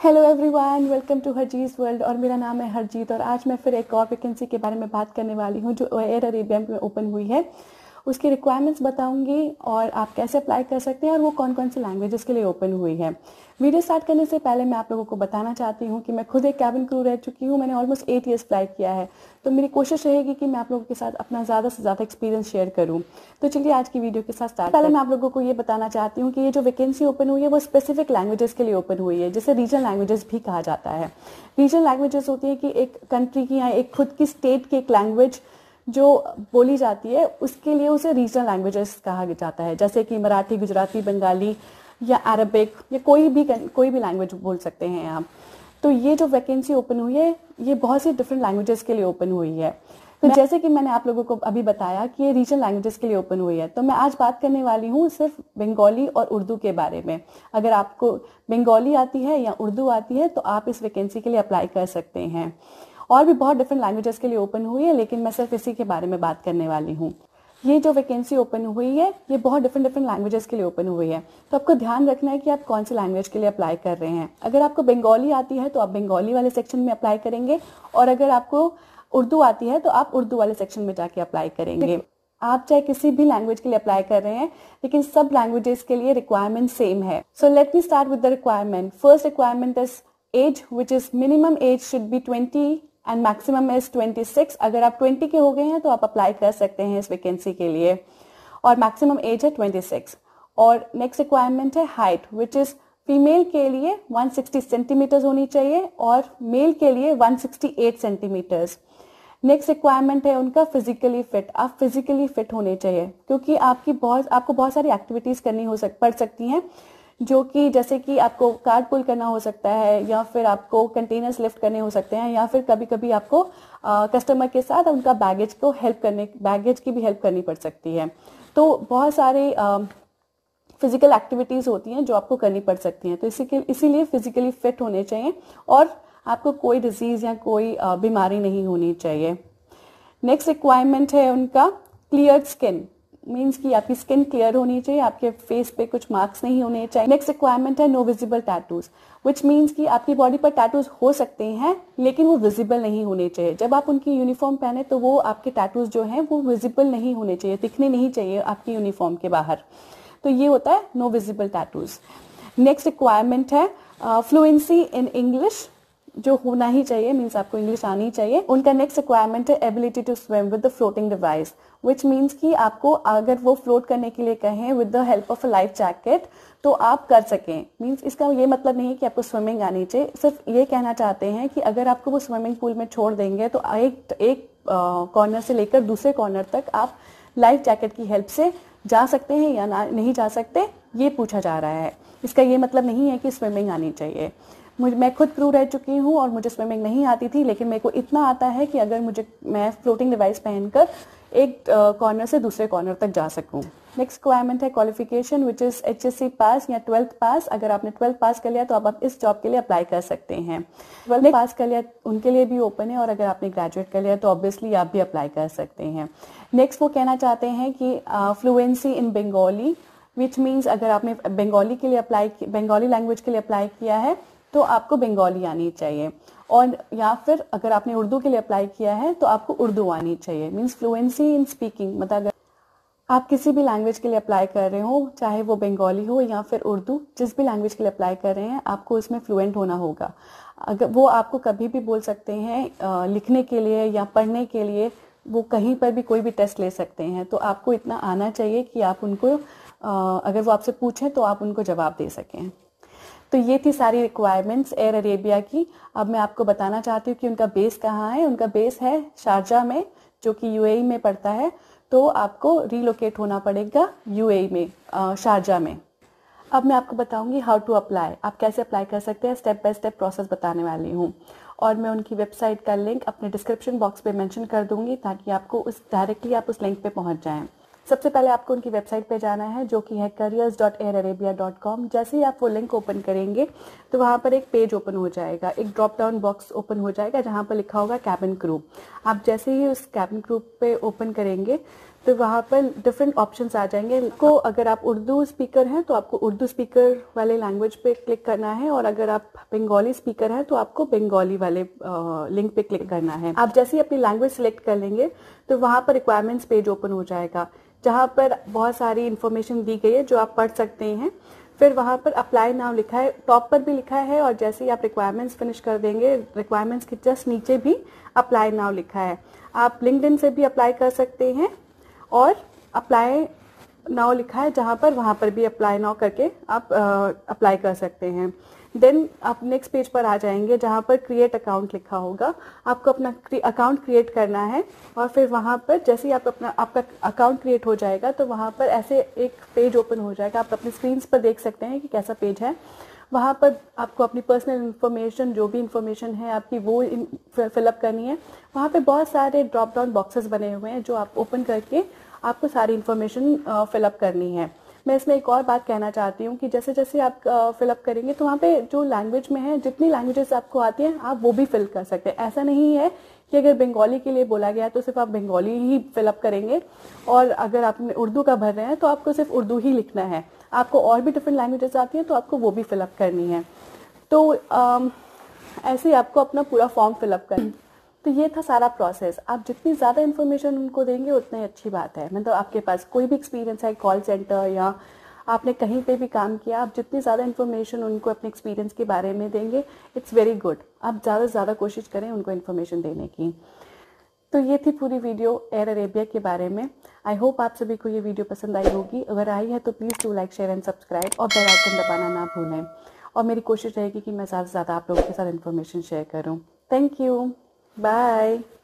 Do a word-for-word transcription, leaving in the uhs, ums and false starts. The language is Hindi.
Hello everyone, welcome to Harjeet world. और मेरा नाम है हरजीत और आज मैं फिर एक और वैकेंसी के बारे में बात करने वाली हूँ जो एयर अरेबिया में ओपन हुई है। उसकी रिक्वायरमेंट्स बताऊंगी और आप कैसे अप्लाई कर सकते हैं और वो कौन कौन सी लैंग्वेजेस के लिए ओपन हुई है। वीडियो स्टार्ट करने से पहले मैं आप लोगों को बताना चाहती हूँ कि मैं खुद एक कैबिन क्रू रह चुकी हूँ। मैंने ऑलमोस्ट एट ईयर्स फ्लाई किया है, तो मेरी कोशिश रहेगी कि मैं आप लोगों के साथ अपना ज़्यादा से ज़्यादा एक्सपीरियंस शेयर करूँ। तो चलिए आज की वीडियो के साथ स्टार्ट। पहले मैं आप लोगों को ये बताना चाहती हूँ कि ये जो वैकेंसी ओपन हुई है वो स्पेसिफिक लैंग्वेजेस के लिए ओपन हुई है, जिसे रीजनल लैंग्वेजेस भी कहा जाता है। रीजनल लैंग्वेजेस होती है कि एक कंट्री की या एक खुद की स्टेट की एक लैंग्वेज जो बोली जाती है उसके लिए उसे रीजनल लैंग्वेजेस कहा जाता है, जैसे कि मराठी, गुजराती, बंगाली या अरबिक या कोई भी कोई भी लैंग्वेज बोल सकते हैं आप। तो ये जो वैकेंसी ओपन हुई है ये बहुत सी डिफरेंट लैंग्वेजेस के लिए ओपन हुई है। तो जैसे कि मैंने आप लोगों को अभी बताया कि ये रीजनल लैंग्वेजेस के लिए ओपन हुई है, तो मैं आज बात करने वाली हूँ सिर्फ बंगाली और उर्दू के बारे में। अगर आपको बंगाली आती है या उर्दू आती है तो आप इस वैकेंसी के लिए अप्लाई कर सकते हैं। और भी बहुत डिफरेंट लैंग्वेजेस के लिए ओपन हुई है, लेकिन मैं सिर्फ इसी के बारे में बात करने वाली हूँ। ये जो वैकेंसी ओपन हुई है ये बहुत डिफरेंट डिफरेंट लैंग्वेजेस के लिए ओपन हुई है, तो आपको ध्यान रखना है कि आप कौन सी लैंग्वेज के लिए अप्लाई कर रहे हैं। अगर आपको बंगाली आती है तो आप बंगाली वाले सेक्शन में अप्लाई करेंगे, और अगर आपको उर्दू आती है तो आप उर्दू वाले सेक्शन में जाके अप्लाई करेंगे। आप चाहे किसी भी लैंग्वेज के लिए अप्लाई कर रहे हैं, लेकिन सब लैंग्वेजेस के लिए रिक्वायरमेंट सेम है। So let me start with the requirement. First requirement is age, which is minimum age should be twenty and maximum is twenty six. अगर आप ट्वेंटी के हो गए हैं तो आप अप्लाई कर सकते हैं इस वैकेंसी के लिए, और मैक्सिमम एज है ट्वेंटी सिक्स। और नेक्स्ट रिक्वायरमेंट है हाइट, विच इज फीमेल के लिए वन सिक्सटी सेंटीमीटर्स होनी चाहिए और मेल के लिए one sixty eight centimetres. Next requirement है उनका फिजिकली फिट। आप फिजिकली फिट होने चाहिए, क्योंकि आपकी बहुत आपको बहुत सारी एक्टिविटीज करनी हो सक पड़ सकती हैं, जो कि जैसे कि आपको कार्ड पुल करना हो सकता है, या फिर आपको कंटेनर्स लिफ्ट करने हो सकते हैं, या फिर कभी कभी आपको कस्टमर के साथ उनका बैगेज को हेल्प करने बैगेज की भी हेल्प करनी पड़ सकती है। तो बहुत सारे फिजिकल एक्टिविटीज होती हैं जो आपको करनी पड़ सकती हैं, तो इसी के इसीलिए फिजिकली फिट होने चाहिए और आपको कोई डिजीज या कोई बीमारी नहीं होनी चाहिए। नेक्स्ट रिक्वायरमेंट है उनका क्लियर स्किन, मीन्स कि आपकी स्किन क्लियर होनी चाहिए, आपके फेस पे कुछ मार्क्स नहीं होने चाहिए। नेक्स्ट रिक्वायरमेंट है no visible tattoos, which means कि आपकी बॉडी पर टैटूज हो सकते हैं लेकिन वो विजिबल नहीं होने चाहिए। जब आप उनकी यूनिफॉर्म पहने तो वो आपके टैटूज जो हैं वो विजिबल नहीं होने चाहिए, दिखने नहीं चाहिए आपकी यूनिफॉर्म के बाहर। तो ये होता है no visible tattoos. Next requirement है फ्लुएंसी इन इंग्लिश, जो होना ही चाहिए, मीन्स आपको इंग्लिश आनी चाहिए। उनका नेक्स्ट रिक्वायरमेंट है ability to swim with the floating device, which means कि आपको अगर वो फ्लोट करने के लिए कहें with the help of a life jacket तो आप कर सकें। मीन्स इसका ये मतलब नहीं है कि आपको स्विमिंग आनी चाहिए, सिर्फ ये कहना चाहते हैं कि अगर आपको वो स्विमिंग पूल में छोड़ देंगे तो एक एक कॉर्नर से लेकर दूसरे कॉर्नर तक आप लाइफ जैकेट की हेल्प से जा सकते हैं या ना नहीं जा सकते, ये पूछा जा रहा है। इसका ये मतलब नहीं है कि स्विमिंग आनी चाहिए। मुझे मैं खुद क्रू रह चुकी हूँ और मुझे स्विमिंग नहीं आती थी, लेकिन मेरे को इतना आता है कि अगर मुझे मैं फ्लोटिंग डिवाइस पहनकर एक कॉर्नर से दूसरे कॉर्नर तक जा सकूं। नेक्स्ट रिक्वायरमेंट है qualification, which is HSC pass या ट्वेल्थ पास। अगर आपने ट्वेल्थ पास कर लिया तो आप इस जॉब के लिए अप्लाई कर सकते हैं। ट्वेल्थ पास कर लिया उनके लिए भी ओपन है, और अगर आपने ग्रेजुएट कर लिया तो ऑब्वियसली आप भी अप्लाई कर सकते हैं। नेक्स्ट वो कहना चाहते हैं कि fluency in Bengali, which means अगर आपने बंगाली के लिए अप्लाई बंगाली लैंग्वेज के लिए अप्लाई किया है तो आपको बंगाली आनी चाहिए, और या फिर अगर आपने उर्दू के लिए अप्लाई किया है तो आपको उर्दू आनी चाहिए। मीन्स फ्लुएंसी इन स्पीकिंग, मतलब अगर आप किसी भी लैंग्वेज के लिए अप्लाई कर रहे हो, चाहे वो बंगाली हो या फिर उर्दू, जिस भी लैंग्वेज के लिए अप्लाई कर रहे हैं आपको इसमें फ्लुएंट होना होगा। अगर वो आपको कभी भी बोल सकते हैं लिखने के लिए या पढ़ने के लिए, वो कहीं पर भी कोई भी टेस्ट ले सकते हैं, तो आपको इतना आना चाहिए कि आप उनको अगर वो आपसे पूछें तो आप उनको जवाब दे सकें। तो ये थी सारी रिक्वायरमेंट्स एयर अरेबिया की। अब मैं आपको बताना चाहती हूँ कि उनका बेस कहाँ है। उनका बेस है शारजाह में, जो कि यूएई में पड़ता है, तो आपको रीलोकेट होना पड़ेगा यूएई में, शारजाह में। अब मैं आपको बताऊंगी हाउ टू अप्लाई, आप कैसे अप्लाई कर सकते हैं, स्टेप बाय स्टेप प्रोसेस बताने वाली हूँ। और मैं उनकी वेबसाइट का लिंक अपने डिस्क्रिप्शन बॉक्स पे मेंशन कर दूंगी, ताकि आपको उस डायरेक्टली आप उस लिंक पे पहुंच जाएं। सबसे पहले आपको उनकी वेबसाइट पे जाना है, जो कि है careers dot air arabia dot com। जैसे ही आप वो लिंक ओपन करेंगे तो वहाँ पर एक पेज ओपन हो जाएगा, एक ड्रॉप डाउन बॉक्स ओपन हो जाएगा जहाँ पर लिखा होगा कैबिन क्रू। आप जैसे ही उस कैबिन क्रू पे ओपन करेंगे तो वहाँ पर डिफरेंट ऑप्शंस आ जाएंगे। को अगर आप उर्दू स्पीकर हैं तो आपको उर्दू स्पीकर वाले लैंग्वेज पे क्लिक करना है, और अगर आप बंगाली स्पीकर हैं तो आपको बंगाली वाले लिंक पे क्लिक करना है। आप जैसे ही अपनी लैंग्वेज सिलेक्ट कर लेंगे तो वहाँ पर रिक्वायरमेंट्स पेज ओपन हो जाएगा, जहाँ पर बहुत सारी इन्फॉर्मेशन दी गई है जो आप पढ़ सकते हैं। फिर वहाँ पर अप्लाई नाउ लिखा है, टॉप पर भी लिखा है, और जैसे ही आप रिक्वायरमेंट्स फिनिश कर देंगे, रिक्वायरमेंट्स के जस्ट नीचे भी अप्लाई नाउ लिखा है। आप लिंक्डइन से भी अप्लाई कर सकते हैं, और अप्लाई नाउ लिखा है जहाँ पर, वहाँ पर भी अप्लाई नाउ करके आप अप्लाई कर सकते हैं। देन आप नेक्स्ट पेज पर आ जाएंगे जहाँ पर क्रिएट अकाउंट लिखा होगा। आपको अपना अकाउंट क्रिएट करना है, और फिर वहाँ पर जैसे ही आप अपना आपका अकाउंट क्रिएट हो जाएगा तो वहाँ पर ऐसे एक पेज ओपन हो जाएगा। आप अपने स्क्रीन पर देख सकते हैं कि कैसा पेज है। वहाँ पर आपको अपनी पर्सनल इन्फॉर्मेशन, जो भी इन्फॉर्मेशन है आपकी, वो फिलअप करनी है। वहाँ पे बहुत सारे ड्रॉप डाउन बॉक्सेस बने हुए हैं जो आप ओपन करके आपको सारी इन्फॉर्मेशन फिलअप करनी है। मैं इसमें एक और बात कहना चाहती हूँ कि जैसे जैसे आप फिलअप करेंगे तो वहाँ पे जो लैंग्वेज में है, जितनी लैंग्वेजेस आपको आती हैं आप वो भी फिल कर सकते हैं। ऐसा नहीं है कि अगर बंगाली के लिए बोला गया है तो सिर्फ आप बंगाली ही फिलअप करेंगे, और अगर आपने उर्दू का भर रहे हैं तो आपको सिर्फ उर्दू ही लिखना है। आपको और भी डिफरेंट लैंग्वेजेस आती हैं तो आपको वो भी फिलअप करनी है। तो आम, ऐसे ही आपको अपना पूरा फॉर्म फिलअप करना। तो ये था सारा प्रोसेस। आप जितनी ज़्यादा इन्फॉर्मेशन उनको देंगे उतनी अच्छी बात है। मतलब आपके पास कोई भी एक्सपीरियंस है कॉल सेंटर या आपने कहीं पे भी काम किया, आप जितनी ज़्यादा इन्फॉर्मेशन उनको अपने एक्सपीरियंस के बारे में देंगे, इट्स वेरी गुड। आप ज़्यादा से ज़्यादा कोशिश करें उनको इन्फॉर्मेशन देने की। तो ये थी पूरी वीडियो एयर अरेबिया के बारे में। आई होप आप सभी को ये वीडियो पसंद आई होगी। अगर आई है तो please do like, share and subscribe, और बेल आइकन दबाना ना भूलें। और मेरी कोशिश रहेगी कि मैं ज़्यादा से ज़्यादा आप लोगों के साथ इन्फॉर्मेशन शेयर करूँ। Thank you, bye.